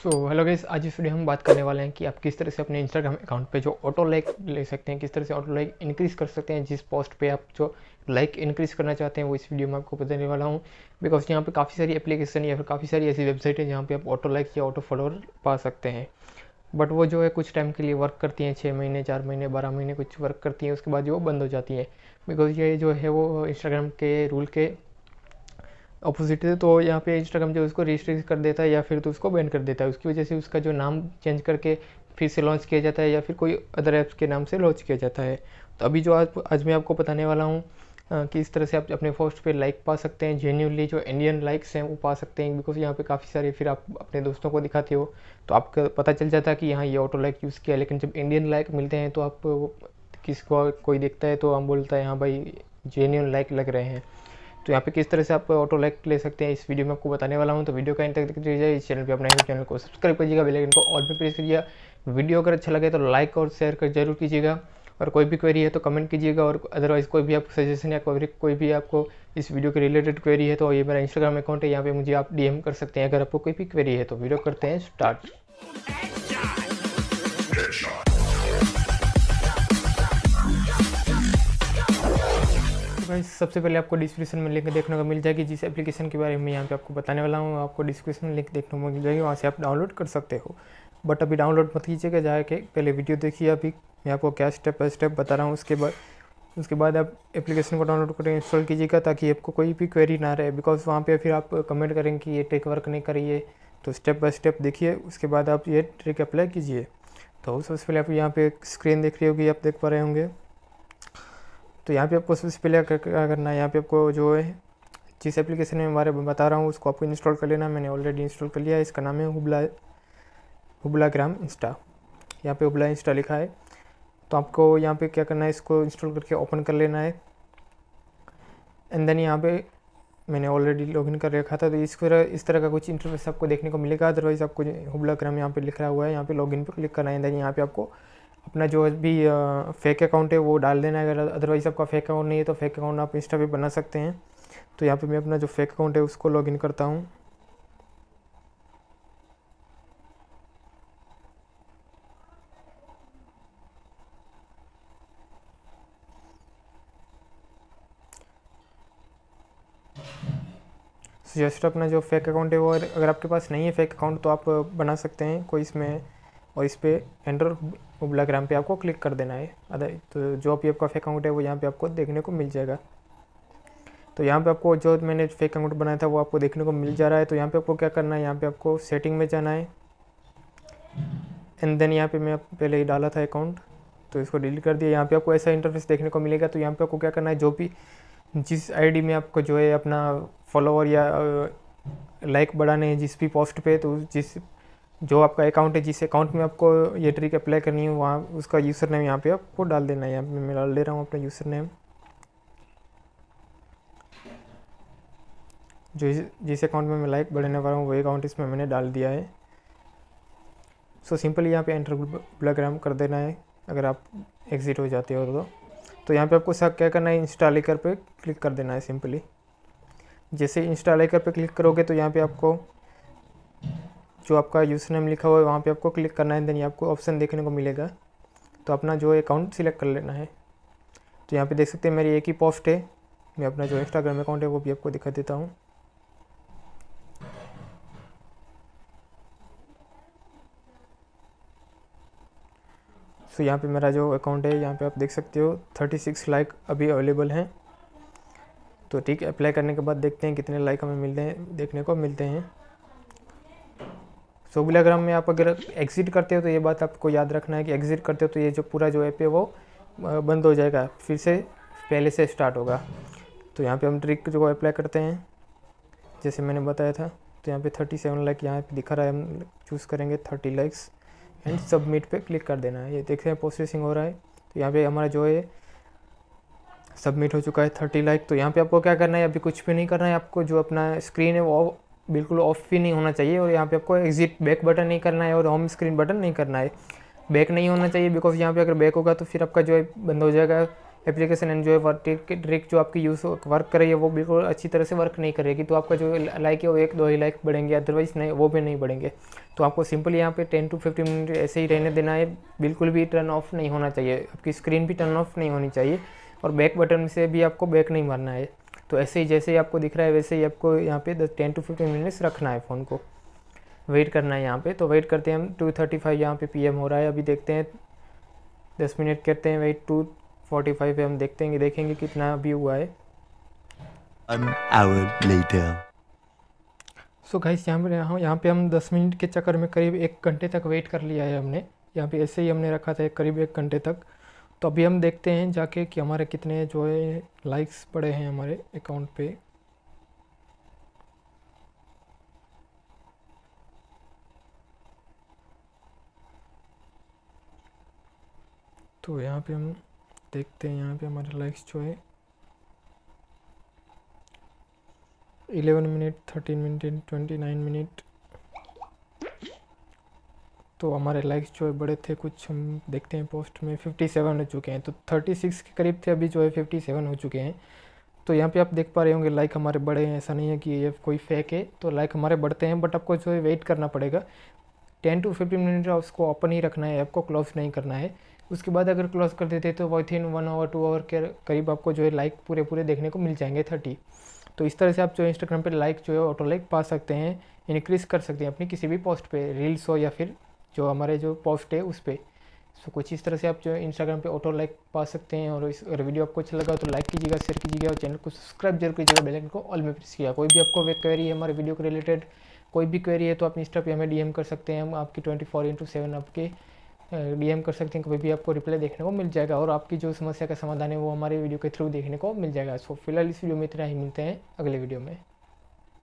So hello guys, आज इस video हम बात करने वाले हैं कि आप किस तरह से अपने इंस्टाग्राम अकाउंट पे जो ऑटो लाइक ले सकते हैं, किस तरह से ऑटो लाइक इंक्रीज कर सकते हैं। जिस पोस्ट पे आप जो लाइक इंक्रीज करना चाहते हैं वो इस वीडियो में आपको बताने वाला हूँ। बिकॉज यहाँ पे काफ़ी सारी एप्लीकेशन या फिर काफ़ी सारी ऐसी वेबसाइट है जहाँ पे आप ऑटो लाइक या ऑटो फॉलोअर पा सकते हैं। बट वो जो है कुछ टाइम के लिए वर्क करती हैं, 6 महीने, 4 महीने, 12 महीने कुछ वर्क करती हैं, उसके बाद जो वो बंद हो जाती है। बिकॉज ये जो है वो इंस्टाग्राम के रूल के अपोजिट है। तो यहाँ पे इंस्टाग्राम जो उसको रिस्ट्रिक्ट कर देता है या फिर तो उसको बैन कर देता है। उसकी वजह से उसका जो नाम चेंज करके फिर से लॉन्च किया जाता है या फिर कोई अदर ऐप्स के नाम से लॉन्च किया जाता है। तो अभी जो आज मैं आपको बताने वाला हूँ कि इस तरह से आप अपने पोस्ट पे लाइक पा सकते हैं, जेन्युइनली जो इंडियन लाइक्स हैं वो पा सकते हैं। बिकॉज यहाँ पे काफ़ी सारे फिर आप अपने दोस्तों को दिखाते हो तो आपको पता चल जाता है कि यहाँ ये ऑटो लाइक यूज़ किया। लेकिन जब इंडियन लाइक मिलते हैं तो आप किसको कोई देखता है तो हम बोलता है हाँ भाई जेन्युइन लाइक लग रहे हैं। तो यहाँ पे किस तरह से आप ऑटो लाइक ले सकते हैं इस वीडियो में आपको बताने वाला हूँ। तो वीडियो का एंड तक देखते रहिए। इस चैनल पे अपने चैनल को सब्सक्राइब कीजिएगा, बेल आइकन को ऑल पे प्रेस कीजिएगा। वीडियो अगर अच्छा लगे तो लाइक और शेयर कर जरूर कीजिएगा। और कोई भी क्वेरी है तो कमेंट कीजिएगा। और अदरवाइज कोई भी आपको सजेशन या कोई भी आपको इस वीडियो के रिलेटेड क्वेरी है तो ये मेरा इंस्टाग्राम अकाउंट है, यहाँ पे मुझे आप डीएम कर सकते हैं अगर आपको कोई भी क्वेरी है। तो वीडियो करते हैं स्टार्ट। गाइस, सबसे पहले आपको डिस्क्रिप्शन में लिंक देखने को मिल जाएगी। जिस एप्लीकेशन के बारे में यहाँ पे आपको बताने वाला हूँ आपको डिस्क्रिप्शन में लिंक देखने को मिल जाएगी, वहाँ से आप डाउनलोड कर सकते हो। बट अभी डाउनलोड मत कीजिएगा, जाके पहले वीडियो देखिए। अभी मैं आपको क्या स्टेप बाय स्टेप बता रहा हूँ। उसके बाद आप एप्लीकेशन को डाउनलोड करके इंस्टॉल कीजिएगा ताकि आपको कोई भी क्वेरी ना रहे। बिकॉज वहाँ पर फिर आप कमेंट करेंगे कि ये ट्रिक वर्क नहीं कर रही है। तो स्टेप बाय स्टेप देखिए, उसके बाद आप ये ट्रिक अप्लाई कीजिए। तो सबसे पहले आप यहाँ पे स्क्रीन देख रही होगी, आप देख पा रहे होंगे। तो यहाँ पे आपको सबसे पहले क्या करना है, यहाँ पे आपको जो है जिस एप्लीकेशन में बारे में बता रहा हूँ उसको आपको इंस्टॉल कर लेना। मैंने ऑलरेडी इंस्टॉल कर लिया है। इसका नाम है हुबलाग्राम इंस्टा। यहाँ पे हुबला इंस्टा लिखा है। तो आपको यहाँ पे क्या करना है, इसको इंस्टॉल करके ओपन कर लेना है। एंड देन यहाँ पे मैंने ऑलरेडी लॉगिन कर रखा था। तो इस तरह का कुछ इंटरफेस आपको देखने को मिलेगा। अदरवाइज आपको हुबलाग्राम यहाँ पे लिखा हुआ है, यहाँ पे लॉगिन पर क्लिक करना है। देन यहाँ पे आपको अपना जो भी फेक अकाउंट है वो डाल देना है। अगर अदरवाइज़ आपका फेक अकाउंट नहीं है तो फेक अकाउंट आप इंस्टा पे बना सकते हैं। तो यहाँ पे मैं अपना जो फेक अकाउंट है उसको लॉगिन करता हूँ। जस्ट अपना जो फेक अकाउंट है वो अगर आपके पास नहीं है फेक अकाउंट तो आप बना सकते हैं कोई इसमें। और इस पर एंटर हुबलाग्राम पे आपको क्लिक कर देना है। तो जो भी आपका फेक अकाउंट है वो यहाँ पे आपको देखने को मिल जाएगा। तो यहाँ पे आपको जो मैंने फेक अकाउंट बनाया था वो आपको देखने को मिल जा रहा है। तो यहाँ पे आपको क्या करना है, यहाँ पे आपको सेटिंग में जाना है। एंड देन यहाँ पे मैं पहले ही डाला था अकाउंट तो इसको डिलीट कर दिया। यहाँ पे आपको ऐसा इंटरफेस देखने को मिलेगा। तो यहाँ पे आपको क्या करना है, जो भी जिस आईडी में आपको जो है अपना फॉलोअर या लाइक बढ़ाने हैं जिस भी पोस्ट पे, तो जो आपका अकाउंट है जिस अकाउंट में आपको ये ट्रिक अप्लाई करनी है वहाँ उसका यूज़र नेम यहाँ पे आपको डाल देना है। यहाँ पे मैं डाल दे रहा हूँ अपना यूज़र नेम। जो जिस अकाउंट में मैं लाइक बढ़ाने वाला हूँ वही अकाउंट इसमें मैंने डाल दिया है। सो सिंपली यहाँ पे एंटर हुबलाग्राम कर देना है अगर आप एग्जिट हो जाते हो तो यहाँ पे आपको सब क्या करना है, इंस्टॉल आइकन पे क्लिक कर देना है सिंपली। जैसे इंस्टॉल आइकन पे क्लिक करोगे तो यहाँ पे आपको जो आपका यूज़र नेम लिखा हुआ है वहाँ पे आपको क्लिक करना है। देन आपको ऑप्शन देखने को मिलेगा। तो अपना जो अकाउंट सिलेक्ट कर लेना है। तो यहाँ पे देख सकते हैं मेरी एक ही पोस्ट है। मैं अपना जो इंस्टाग्राम अकाउंट है वो भी आपको दिखा देता हूँ। तो यहाँ पे मेरा जो अकाउंट है यहाँ पे आप देख सकते हो 36 लाइक अभी अवेलेबल हैं। तो ठीक है, अप्लाई करने के बाद देखते हैं कितने लाइक हमें देखने को मिलते हैं। सो हुबलाग्राम में आप अगर एग्ज़िट करते हो तो ये बात आपको याद रखना है कि एग्ज़िट करते हो तो ये जो पूरा जो ऐप है वो बंद हो जाएगा, फिर से पहले से स्टार्ट होगा। तो यहाँ पे हम ट्रिक जो अप्लाई करते हैं जैसे मैंने बताया था। तो यहाँ पे 37 लाइक यहाँ पे दिखा रहा है, हम चूज़ करेंगे 30 लाइक्स एंड सबमिट पे क्लिक कर देना है। ये देख रहे हैं प्रोसेसिंग हो रहा है। तो यहाँ पे हमारा जो है सबमिट हो चुका है 30 लाइक। तो यहाँ पे आपको क्या करना है, अभी कुछ भी नहीं करना है। आपको जो अपना स्क्रीन है वो बिल्कुल ऑफ भी नहीं होना चाहिए। और यहाँ पे आपको एग्जिट बैक बटन नहीं करना है और होम स्क्रीन बटन नहीं करना है। बैक नहीं होना चाहिए बिकॉज यहाँ पे अगर बैक होगा तो फिर आपका जो है बंद हो जाएगा एप्लीकेशन एंड जो है वर्क ट्रिक जो आपकी यूज़ वर्क कर रही है वो बिल्कुल अच्छी तरह से वर्क नहीं करेगी, तो आपका जो लाइक है वो 1-2 ही लाइक बढ़ेंगे, अदरवाइज़ नहीं, वो भी नहीं बढ़ेंगे। तो आपको सिंपल यहाँ पे 10 to 15 मिनट ऐसे ही रहने देना है, बिल्कुल भी टर्न ऑफ नहीं होना चाहिए, आपकी स्क्रीन भी टर्न ऑफ नहीं होनी चाहिए, और बैक बटन से भी आपको बैक नहीं मारना है। तो ऐसे ही जैसे ही आपको दिख रहा है वैसे ही आपको यहाँ पे 10 to 15 मिनट्स रखना है फ़ोन को, वेट करना है यहाँ पे। तो वेट करते हैं हम, 2:35 यहाँ पे PM हो रहा है, अभी देखते हैं 10 मिनट करते हैं वेट, 2:45 पे हम देखेंगे कितना अभी हुआ है। An hour later. So guys यहाँ पे हम 10 मिनट के चक्कर में करीब 1 घंटे तक वेट कर लिया है हमने, यहाँ पे ऐसे ही हमने रखा था करीब 1 घंटे तक। तो अभी हम देखते हैं जाके कि हमारे कितने जो है लाइक्स पड़े हैं हमारे अकाउंट पे। तो यहाँ पे हम देखते हैं, यहाँ पे हमारे लाइक्स जो है 11 मिनट, 13 मिनट, 29 मिनट। तो हमारे लाइक्स जो है बड़े थे कुछ, हम देखते हैं पोस्ट में 57 हो चुके हैं, तो 36 के करीब थे, अभी जो है 57 हो चुके हैं। तो यहाँ पे आप देख पा रहे होंगे लाइक हमारे बड़े हैं, ऐसा नहीं है कि ये कोई फेक है, तो लाइक हमारे बढ़ते हैं, बट आपको जो है वेट करना पड़ेगा 10 to 15 मिनट, उसको ओपन ही रखना है, आपको क्लोज नहीं करना है। उसके बाद अगर क्लोज कर देते तो विथिन 1 आवर 2 आवर के करीब आपको जो है लाइक पूरे देखने को मिल जाएंगे 30। तो इस तरह से आप जो इंस्टाग्राम पे लाइक जो है ऑटो लाइक पा सकते हैं, इंक्रीज़ कर सकते हैं अपनी किसी भी पोस्ट पे, रील्स हो या फिर जो हमारे जो पोस्ट है उस पर। सो कुछ इस तरह से आप जो इंस्टाग्राम पे ऑटो लाइक पा सकते हैं। और इस अगर वीडियो आपको अच्छा लगा तो लाइक कीजिएगा, शेयर कीजिएगा, और चैनल को सब्सक्राइब जरूर कीजिएगा, बेल आइकन को ऑल में प्रेस किया। कोई भी आपको क्वेरी है हमारे वीडियो के रिलेटेड, कोई भी क्वेरी है तो आप इंस्टा पे हमें DM कर सकते हैं, हम आपकी 24/7 आपके DM कर सकते हैं, कभी भी आपको रिप्लाई देखने को मिल जाएगा, और आपकी जो समस्या का समाधान है वो हमारे वीडियो के थ्रू देखने को मिल जाएगा। सो फिलहाल इस वीडियो में इतना ही, मिलते हैं अगले वीडियो में।